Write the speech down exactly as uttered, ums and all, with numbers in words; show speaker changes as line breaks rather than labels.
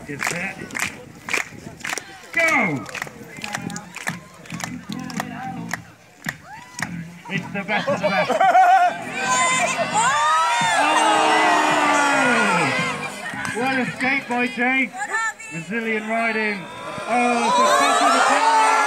Get set. Go! It's the best of the best. Oh! Well escaped by Jake. Brazilian riding. Oh, so top of the top.